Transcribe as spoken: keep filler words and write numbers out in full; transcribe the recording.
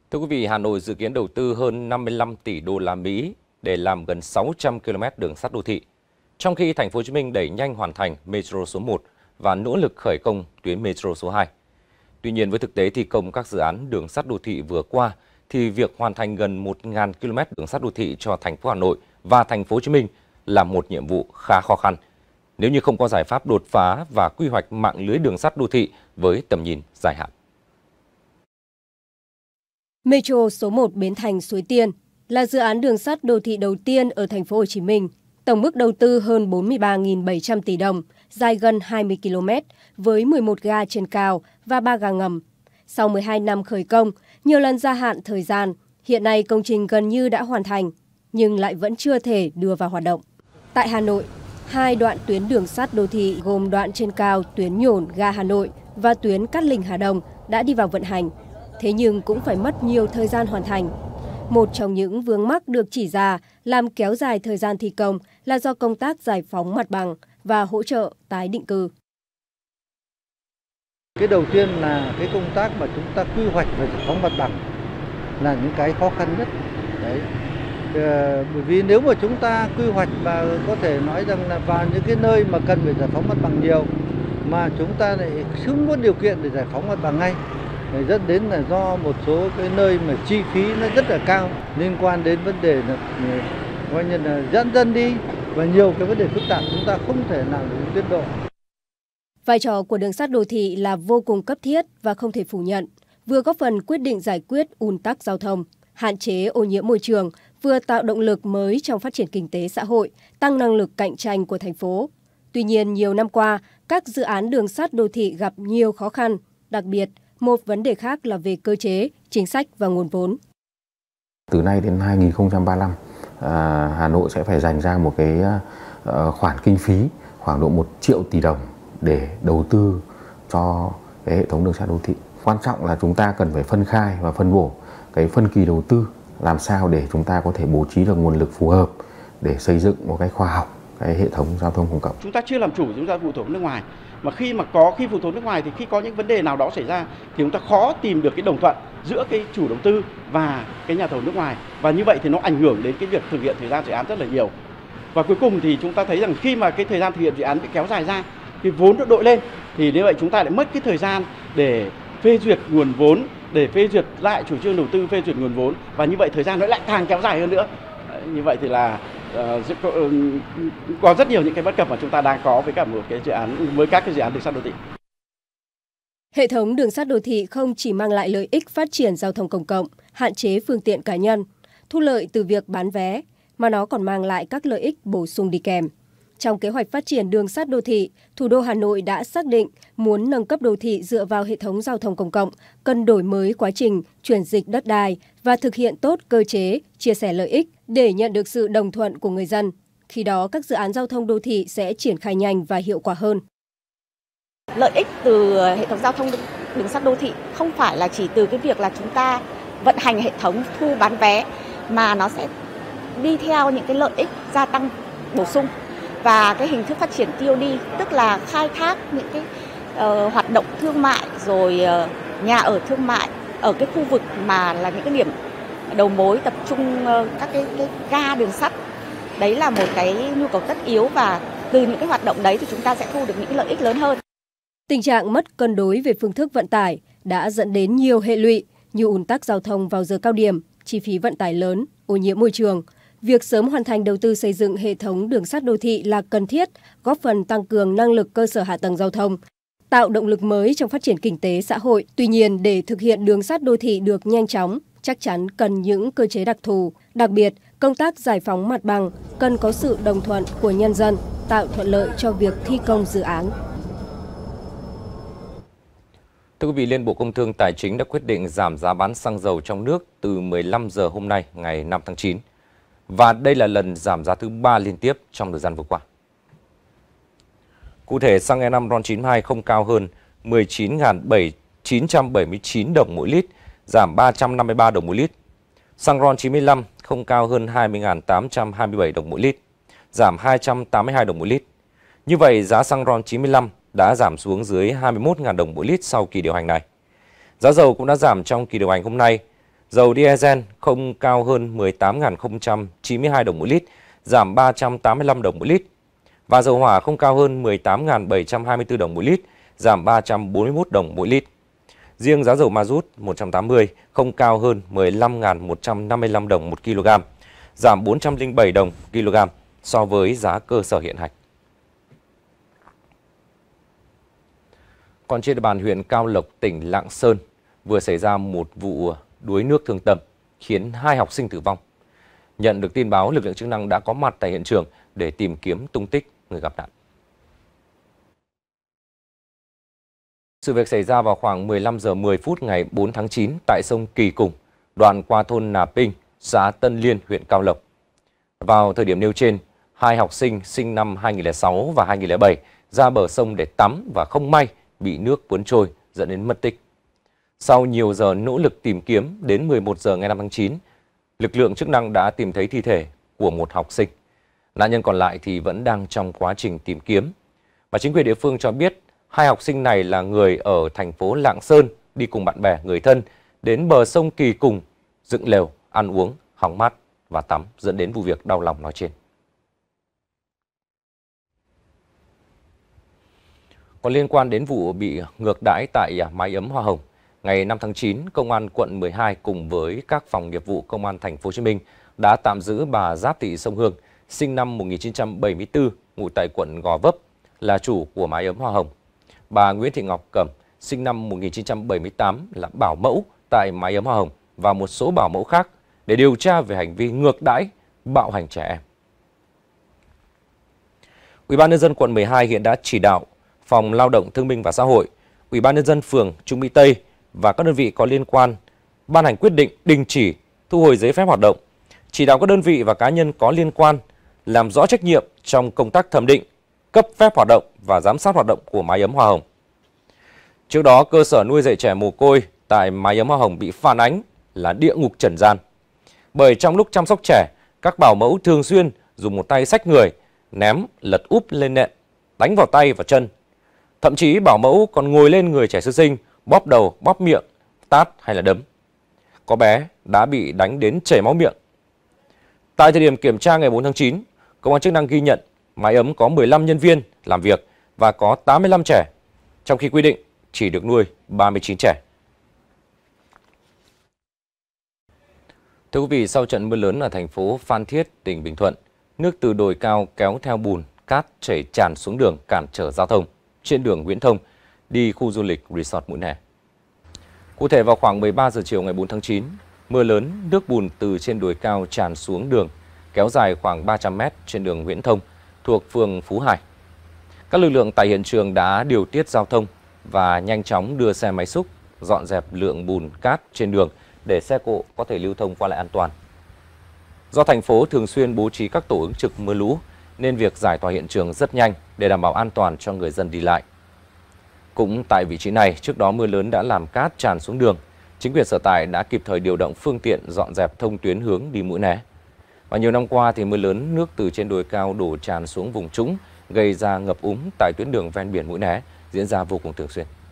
Thưa quý vị, Hà Nội dự kiến đầu tư hơn năm mươi lăm tỷ đô la Mỹ để làm gần sáu trăm ki lô mét đường sắt đô thị, trong khi Thành phố Hồ Chí Minh đẩy nhanh hoàn thành Metro số một và nỗ lực khởi công tuyến Metro số hai. Tuy nhiên, với thực tế thi công các dự án đường sắt đô thị vừa qua, thì việc hoàn thành gần một nghìn ki lô mét đường sắt đô thị cho thành phố Hà Nội và Thành phố Hồ Chí Minh là một nhiệm vụ khá khó khăn, nếu như không có giải pháp đột phá và quy hoạch mạng lưới đường sắt đô thị với tầm nhìn dài hạn. Metro số một Bến Thành - Suối Tiên là dự án đường sắt đô thị đầu tiên ở Thành phố Hồ Chí Minh. Tổng mức đầu tư hơn bốn mươi ba nghìn bảy trăm tỷ đồng, dài gần hai mươi ki lô mét với mười một ga trên cao và ba ga ngầm. Sau mười hai năm khởi công, nhiều lần gia hạn thời gian, hiện nay công trình gần như đã hoàn thành, nhưng lại vẫn chưa thể đưa vào hoạt động. Tại Hà Nội, hai đoạn tuyến đường sắt đô thị gồm đoạn trên cao tuyến Nhổn ga Hà Nội và tuyến Cát Linh Hà Đông đã đi vào vận hành. Thế nhưng cũng phải mất nhiều thời gian hoàn thành. Một trong những vướng mắc được chỉ ra làm kéo dài thời gian thi công là do công tác giải phóng mặt bằng và hỗ trợ tái định cư. Cái đầu tiên là cái công tác mà chúng ta quy hoạch và giải phóng mặt bằng là những cái khó khăn nhất. Đấy. Ờ, bởi vì nếu mà chúng ta quy hoạch và có thể nói rằng là vào những cái nơi mà cần phải giải phóng mặt bằng nhiều mà chúng ta lại không có điều kiện để giải phóng mặt bằng ngay, dẫn đến là do một số cái nơi mà chi phí nó rất là cao liên quan đến vấn đề là coi như là dẫn dân đi và nhiều cái vấn đề phức tạp chúng ta không thể nào được tiến độ. Vai trò của đường sắt đô thị là vô cùng cấp thiết và không thể phủ nhận, vừa góp phần quyết định giải quyết ùn tắc giao thông, hạn chế ô nhiễm môi trường, vừa tạo động lực mới trong phát triển kinh tế xã hội, tăng năng lực cạnh tranh của thành phố. Tuy nhiên, nhiều năm qua, các dự án đường sắt đô thị gặp nhiều khó khăn, đặc biệt một vấn đề khác là về cơ chế, chính sách và nguồn vốn. Từ nay đến hai nghìn không trăm ba mươi lăm, à, Hà Nội sẽ phải dành ra một cái uh, khoản kinh phí khoảng độ một triệu tỷ đồng để đầu tư cho cái hệ thống đường sắt đô thị. Quan trọng là chúng ta cần phải phân khai và phân bổ cái phân kỳ đầu tư làm sao để chúng ta có thể bố trí được nguồn lực phù hợp để xây dựng một cái khoa học cái hệ thống giao thông công cộng. Chúng ta chưa làm chủ, chúng ta phụ thuộc nước ngoài. Mà khi mà có khi phụ thuộc nước ngoài thì khi có những vấn đề nào đó xảy ra thì chúng ta khó tìm được cái đồng thuận giữa cái chủ đầu tư và cái nhà thầu nước ngoài, và như vậy thì nó ảnh hưởng đến cái việc thực hiện thời gian dự án rất là nhiều. Và cuối cùng thì chúng ta thấy rằng khi mà cái thời gian thực hiện dự án bị kéo dài ra thì vốn nó đội lên, thì như vậy chúng ta lại mất cái thời gian để phê duyệt nguồn vốn, để phê duyệt lại chủ trương đầu tư, phê duyệt nguồn vốn, và như vậy thời gian nó lại càng kéo dài hơn nữa. Như vậy thì là uh, có rất nhiều những cái bất cập mà chúng ta đang có với cả một cái dự án, với các cái dự án đường sắt đô thị. Hệ thống đường sắt đô thị không chỉ mang lại lợi ích phát triển giao thông công cộng, hạn chế phương tiện cá nhân, thu lợi từ việc bán vé, mà nó còn mang lại các lợi ích bổ sung đi kèm. Trong kế hoạch phát triển đường sắt đô thị, thủ đô Hà Nội đã xác định muốn nâng cấp đô thị dựa vào hệ thống giao thông công cộng, cần đổi mới quá trình chuyển dịch đất đai và thực hiện tốt cơ chế chia sẻ lợi ích để nhận được sự đồng thuận của người dân. Khi đó, các dự án giao thông đô thị sẽ triển khai nhanh và hiệu quả hơn. Lợi ích từ hệ thống giao thông đường sắt đô thị không phải là chỉ từ cái việc là chúng ta vận hành hệ thống thu bán vé, mà nó sẽ đi theo những cái lợi ích gia tăng bổ sung và cái hình thức phát triển tê ô đê, tức là khai thác những cái uh, hoạt động thương mại rồi uh, nhà ở thương mại ở cái khu vực mà là những cái điểm đầu mối tập trung uh, các cái, cái ga đường sắt. Đấy là một cái nhu cầu tất yếu, và từ những cái hoạt động đấy thì chúng ta sẽ thu được những cái lợi ích lớn hơn. Tình trạng mất cân đối về phương thức vận tải đã dẫn đến nhiều hệ lụy như ùn tắc giao thông vào giờ cao điểm, chi phí vận tải lớn, ô nhiễm môi trường. Việc sớm hoàn thành đầu tư xây dựng hệ thống đường sắt đô thị là cần thiết, góp phần tăng cường năng lực cơ sở hạ tầng giao thông, tạo động lực mới trong phát triển kinh tế xã hội. Tuy nhiên, để thực hiện đường sắt đô thị được nhanh chóng, chắc chắn cần những cơ chế đặc thù. Đặc biệt, công tác giải phóng mặt bằng cần có sự đồng thuận của nhân dân, tạo thuận lợi cho việc thi công dự án. Thưa quý vị, Liên Bộ Công Thương Tài chính đã quyết định giảm giá bán xăng dầu trong nước từ mười lăm giờ hôm nay, ngày năm tháng chín. Và đây là lần giảm giá thứ ba liên tiếp trong thời gian vừa qua. Cụ thể, xăng E năm RON chín mươi hai không cao hơn mười chín nghìn chín trăm bảy mươi chín đồng mỗi lít, giảm ba trăm năm mươi ba đồng mỗi lít. Xăng RON chín mươi lăm không cao hơn hai mươi nghìn tám trăm hai mươi bảy đồng mỗi lít, giảm hai trăm tám mươi hai đồng mỗi lít. Như vậy, giá xăng RON chín mươi lăm đã giảm xuống dưới hai mươi mốt nghìn đồng mỗi lít sau kỳ điều hành này. Giá dầu cũng đã giảm trong kỳ điều hành hôm nay. Dầu diesel không cao hơn mười tám nghìn không trăm chín mươi hai đồng mỗi lít, giảm ba trăm tám mươi lăm đồng mỗi lít. Và dầu hỏa không cao hơn mười tám nghìn bảy trăm hai mươi tư đồng mỗi lít, giảm ba trăm bốn mươi mốt đồng mỗi lít. Riêng giá dầu ma rút một trăm tám mươi không cao hơn mười lăm nghìn một trăm năm mươi lăm đồng một kg, giảm bốn trăm lẻ bảy đồng một kg so với giá cơ sở hiện hành. Còn trên địa bàn huyện Cao Lộc, tỉnh Lạng Sơn, vừa xảy ra một vụ đuối nước thương tâm, khiến hai học sinh tử vong. Nhận được tin báo, lực lượng chức năng đã có mặt tại hiện trường để tìm kiếm tung tích người gặp nạn. Sự việc xảy ra vào khoảng mười lăm giờ mười phút ngày bốn tháng chín tại sông Kỳ Cùng, đoạn qua thôn Nà Pinh, xã Tân Liên, huyện Cao Lộc. Vào thời điểm nêu trên, hai học sinh sinh năm hai nghìn không trăm lẻ sáu và hai nghìn không trăm lẻ bảy ra bờ sông để tắm và không may bị nước cuốn trôi dẫn đến mất tích. Sau nhiều giờ nỗ lực tìm kiếm, đến mười một giờ ngày năm tháng chín, lực lượng chức năng đã tìm thấy thi thể của một học sinh. Nạn nhân còn lại thì vẫn đang trong quá trình tìm kiếm. Và chính quyền địa phương cho biết hai học sinh này là người ở thành phố Lạng Sơn, đi cùng bạn bè, người thân đến bờ sông Kỳ Cùng dựng lều, ăn uống, hóng mát và tắm, dẫn đến vụ việc đau lòng nói trên. Còn liên quan đến vụ bị ngược đãi tại mái ấm Hoa Hồng, ngày năm tháng chín, Công an quận mười hai cùng với các phòng nghiệp vụ Công an thành phố Hồ Chí Minh đã tạm giữ bà Giáp Thị Sông Hương, sinh năm một nghìn chín trăm bảy mươi tư, ngụ tại quận Gò Vấp, là chủ của mái ấm Hoa Hồng. Bà Nguyễn Thị Ngọc Cẩm, sinh năm một nghìn chín trăm bảy mươi tám, là bảo mẫu tại mái ấm Hoa Hồng và một số bảo mẫu khác để điều tra về hành vi ngược đãi, bạo hành trẻ em. Ủy ban nhân dân quận mười hai hiện đã chỉ đạo Phòng Lao động Thương binh và Xã hội, Ủy ban nhân dân phường Trung Mỹ Tây và các đơn vị có liên quan ban hành quyết định đình chỉ, thu hồi giấy phép hoạt động, chỉ đạo các đơn vị và cá nhân có liên quan làm rõ trách nhiệm trong công tác thẩm định, cấp phép hoạt động và giám sát hoạt động của mái ấm Hoa Hồng. Trước đó, cơ sở nuôi dạy trẻ mồ côi tại mái ấm Hoa Hồng bị phản ánh là địa ngục trần gian. Bởi trong lúc chăm sóc trẻ, các bảo mẫu thường xuyên dùng một tay xách người, ném, lật úp lên nệm, đánh vào tay và chân. Thậm chí bảo mẫu còn ngồi lên người trẻ sơ sinh, bóp đầu, bóp miệng, tát hay là đấm. Có bé đã bị đánh đến chảy máu miệng. Tại thời điểm kiểm tra ngày bốn tháng chín, cơ quan chức năng ghi nhận mái ấm có mười lăm nhân viên làm việc và có tám mươi lăm trẻ, trong khi quy định chỉ được nuôi ba mươi chín trẻ. Thưa quý vị, sau trận mưa lớn ở thành phố Phan Thiết, tỉnh Bình Thuận, nước từ đồi cao kéo theo bùn, cát chảy tràn xuống đường cản trở giao thông trên đường Nguyễn Thông đi khu du lịch Resort Mũi Né. Cụ thể vào khoảng mười ba giờ chiều ngày bốn tháng chín, mưa lớn, nước bùn từ trên đồi cao tràn xuống đường, kéo dài khoảng ba trăm mét trên đường Nguyễn Thông thuộc phường Phú Hải. Các lực lượng tại hiện trường đã điều tiết giao thông và nhanh chóng đưa xe máy xúc dọn dẹp lượng bùn cát trên đường để xe cộ có thể lưu thông qua lại an toàn. Do thành phố thường xuyên bố trí các tổ ứng trực mưa lũ nên việc giải tỏa hiện trường rất nhanh để đảm bảo an toàn cho người dân đi lại. Cũng tại vị trí này, trước đó mưa lớn đã làm cát tràn xuống đường. Chính quyền sở tại đã kịp thời điều động phương tiện dọn dẹp thông tuyến hướng đi Mũi Né. Và nhiều năm qua thì mưa lớn, nước từ trên đồi cao đổ tràn xuống vùng trũng, gây ra ngập úng tại tuyến đường ven biển Mũi Né diễn ra vô cùng thường xuyên.